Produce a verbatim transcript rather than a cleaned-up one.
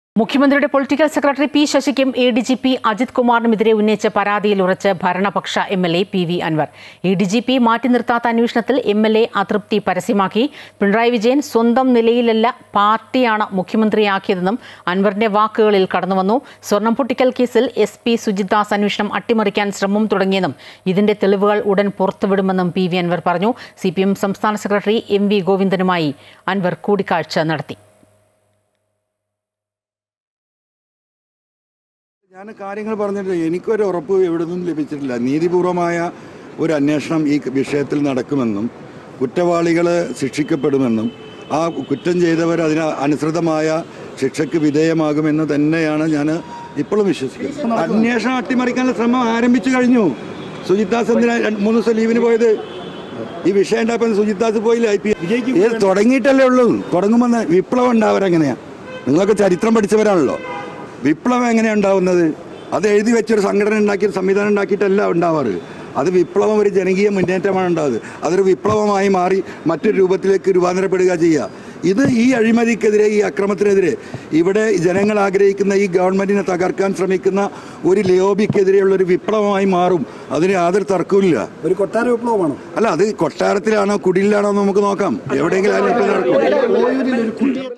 മുഖ്യമന്ത്രിയുടെ political secretary P ശശിക്കും A D G P Ajith കുമാറിനുമെതിരെ ഉന്നയിച്ച പരാതിയിൽ ഉറച്ച് ഭരണപക്ഷ M L A P V Anvar. A D G P മാറ്റി നിർത്താത്ത അന്വേഷണത്തിൽ എം എൽ എ അതൃപ്തി പരസ്യമാക്കി. പിണറായി വിജയൻ സ്വന്തം നിലയിലല്ല പാർട്ടിയാണ് മുഖ്യമന്ത്രിയാക്കിയതെന്നും അൻവറിന്റെ വാക്കുകളിൽ കടന്നുവന്നു. സ്വർണം പൊട്ടിക്കൽ കേസിൽ എസ് പി സുജിത് ദാസ് അന്വേഷണം അട്ടിമറിക്കാൻ ശ്രമം തുടങ്ങിയെന്നും ഇതിന്റെ തെളിവുകൾ ഉടൻ പുറത്തുവിടുമെന്നും പി വി അൻവർ പറഞ്ഞു. സി പി എം സംസ്ഥാന സെക്രട്ടറി എം വി ഗോവിന്ദനുമായി അൻവർ കൂടിക്കാഴ്ച നടത്തി. ഞാൻ കാര്യങ്ങൾ പറഞ്ഞിട്ട് എനിക്കൊരു ഉറപ്പ് എവിടെ നിന്നും ലഭിച്ചിട്ടില്ല. നീതിപൂർവമായ ഒരു അന്വേഷണം ഈ വിഷയത്തിൽ നടക്കുമെന്നും കുറ്റവാളികൾ ശിക്ഷിക്കപ്പെടുമെന്നും ആ കുറ്റം ചെയ്തവർ അതിന് അനുസൃതമായ ശിക്ഷയ്ക്ക് വിധേയമാകുമെന്ന് തന്നെയാണ് ഞാൻ ഇപ്പോഴും വിശ്വസിക്കുന്നത്. അന്വേഷണം അട്ടിമറിക്കാനുള്ള ശ്രമം ആരംഭിച്ചു കഴിഞ്ഞു. സുജിത് ദാസ് എന്തിനാ മൂന്ന് ദിവസം ലീവിന് പോയത്? ഈ വിഷയം ഉണ്ടായപ്പോൾ സുജിത് ദാസ് പോയില്ല. ഐ പി ഏത് തുടങ്ങിയിട്ടല്ലേ ഉള്ളൂ. തുടങ്ങുമെന്ന് വിപ്ലവം ഉണ്ടാവരെങ്ങനെയാണ്? നിങ്ങളൊക്കെ ചരിത്രം പഠിച്ചവരാണല്ലോ. വിപ്ലവം എങ്ങനെയാണ് ഉണ്ടാവുന്നത്? അത് എഴുതി വെച്ചൊരു സംഘടന ഉണ്ടാക്കി സംവിധാനം ഉണ്ടാക്കിയിട്ടല്ല ഉണ്ടാവാറ്. അത് വിപ്ലവം ഒരു ജനകീയ മുന്നേറ്റമാണ് ഉണ്ടാവുന്നത്. അതൊരു വിപ്ലവമായി മാറി മറ്റൊരു രൂപത്തിലേക്ക് രൂപാന്തരപ്പെടുക ചെയ്യുക. ഇത് ഈ അഴിമതിക്കെതിരെ, ഈ അക്രമത്തിനെതിരെ, ഇവിടെ ജനങ്ങൾ ആഗ്രഹിക്കുന്ന ഈ ഗവൺമെന്റിനെ തകർക്കാൻ ശ്രമിക്കുന്ന ഒരു ലോബിക്കെതിരെയുള്ളൊരു വിപ്ലവമായി മാറും. അതിന് യാതൊരു തർക്കവുമില്ല. ഒരു കൊട്ടാര വിപ്ലവമാണോ? അല്ല, അത് കൊട്ടാരത്തിലാണോ കുടിലാണോ നമുക്ക് നോക്കാം. എവിടെയെങ്കിലും അതിൽ നടക്കും.